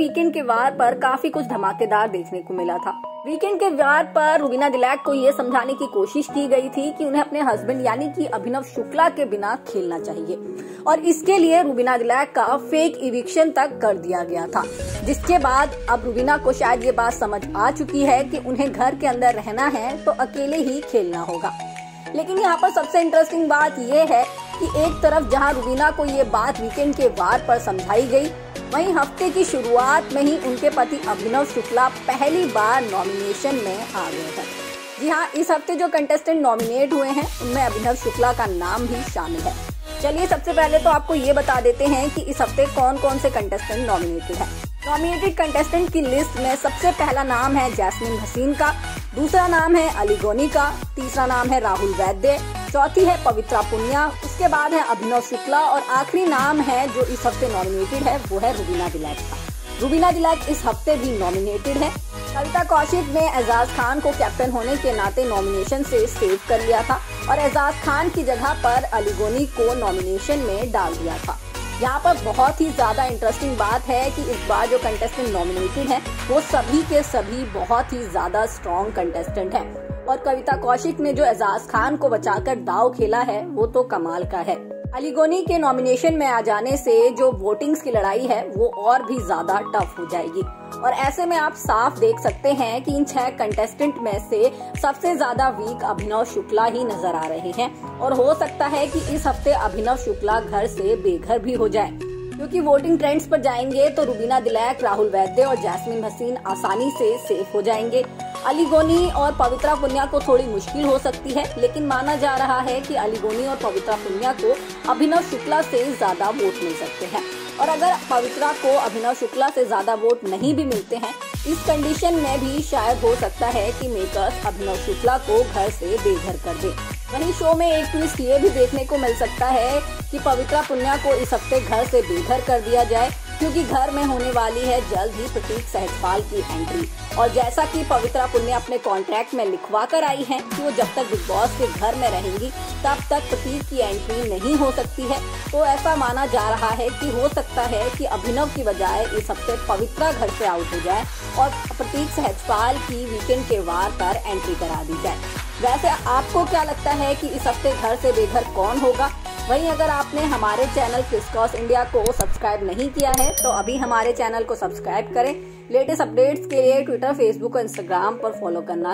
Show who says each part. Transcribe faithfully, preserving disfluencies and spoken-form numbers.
Speaker 1: Weekend के वार पर काफी कुछ धमाकेदार देखने को मिला था। वीकेंड के वार पर रुबीना दिलैक को ये समझाने की कोशिश की गई थी कि उन्हें अपने हस्बैंड यानी कि अभिनव शुक्ला के बिना खेलना चाहिए और इसके लिए रुबीना दिलैक का फेक इविक्शन तक कर दिया गया था, जिसके बाद अब रुबीना को शायद ये बात समझ आ चुकी है कि उन्हें घर के अंदर रहना है तो अकेले ही खेलना होगा। लेकिन यहाँ पर सबसे इंटरेस्टिंग बात ये है कि एक तरफ जहाँ रुबीना को ये बात वीकेंड के वार पर समझाई गई, वहीं हफ्ते की शुरुआत में ही उनके पति अभिनव शुक्ला पहली बार नॉमिनेशन में आ गए थे। जी हाँ, इस हफ्ते जो कंटेस्टेंट नॉमिनेट हुए हैं उनमें अभिनव शुक्ला का नाम भी शामिल है। चलिए सबसे पहले तो आपको ये बता देते हैं कि इस हफ्ते कौन कौन से कंटेस्टेंट नॉमिनेटेड है। नॉमिनेटेड कंटेस्टेंट की लिस्ट में सबसे पहला नाम है जैस्मिन भसीन का, दूसरा नाम है अली गोनी का, तीसरा नाम है राहुल वैद्य, चौथी है पवित्रा पुनिया, उसके बाद है अभिनव शुक्ला और आखिरी नाम है जो इस हफ्ते नॉमिनेटेड है वो है रुबीना दिलैक का। रुबीना दिलैक इस हफ्ते भी नॉमिनेटेड है। कविता कौशिक ने एजाज खान को कैप्टन होने के नाते नॉमिनेशन से सेव कर लिया था और एजाज खान की जगह पर अली गोनी को नॉमिनेशन में डाल दिया था। यहाँ पर बहुत ही ज्यादा इंटरेस्टिंग बात है कि इस बार जो कंटेस्टेंट नॉमिनेटेड हैं वो सभी के सभी बहुत ही ज्यादा स्ट्रॉन्ग कंटेस्टेंट हैं और कविता कौशिक ने जो एजाज खान को बचाकर दाव खेला है वो तो कमाल का है। अली गोनी के नॉमिनेशन में आ जाने से जो वोटिंग्स की लड़ाई है वो और भी ज्यादा टफ हो जाएगी और ऐसे में आप साफ देख सकते हैं कि इन छह कंटेस्टेंट में से सबसे ज्यादा वीक अभिनव शुक्ला ही नजर आ रहे हैं और हो सकता है कि इस हफ्ते अभिनव शुक्ला घर से बेघर भी हो जाए, क्योंकि वोटिंग ट्रेंड्स पर जाएंगे तो रुबीना दिलैक, राहुल वैद्य और जैस्मिन भसीन आसानी से सेफ हो जाएंगे। अली गोनी और पवित्रा पुनिया को थोड़ी मुश्किल हो सकती है, लेकिन माना जा रहा है कि अली गोनी और पवित्रा पुनिया को अभिनव शुक्ला से ज्यादा वोट मिल सकते हैं और अगर पवित्रा को अभिनव शुक्ला से ज्यादा वोट नहीं भी मिलते हैं, इस कंडीशन में भी शायद हो सकता है कि मेकर्स अभिनव शुक्ला को घर से बेघर कर दे। वहीं शो में एक ट्विस्ट ये भी देखने को मिल सकता है कि पवित्रा पुनिया को इस हफ्ते घर से बेघर कर दिया जाए, क्योंकि घर में होने वाली है जल्द ही प्रतीक सहजपाल की एंट्री और जैसा कि पवित्रा पुनिया अपने कॉन्ट्रैक्ट में लिखवा कर आई हैं कि वो जब तक बिग बॉस के घर में रहेंगी तब तक प्रतीक की एंट्री नहीं हो सकती है, तो ऐसा माना जा रहा है कि हो सकता है कि अभिनव की बजाय इस हफ्ते पवित्रा घर से आउट हो जाए और प्रतीक सहजपाल की वीकेंड के वार पर एंट्री करा दी जाए। वैसे आपको क्या लगता है कि इस हफ्ते घर से बेघर कौन होगा? वहीं अगर आपने हमारे चैनल क्रिसक्रॉस इंडिया को सब्सक्राइब नहीं किया है तो अभी हमारे चैनल को सब्सक्राइब करें। लेटेस्ट अपडेट्स के लिए ट्विटर, फेसबुक और इंस्टाग्राम पर फॉलो करना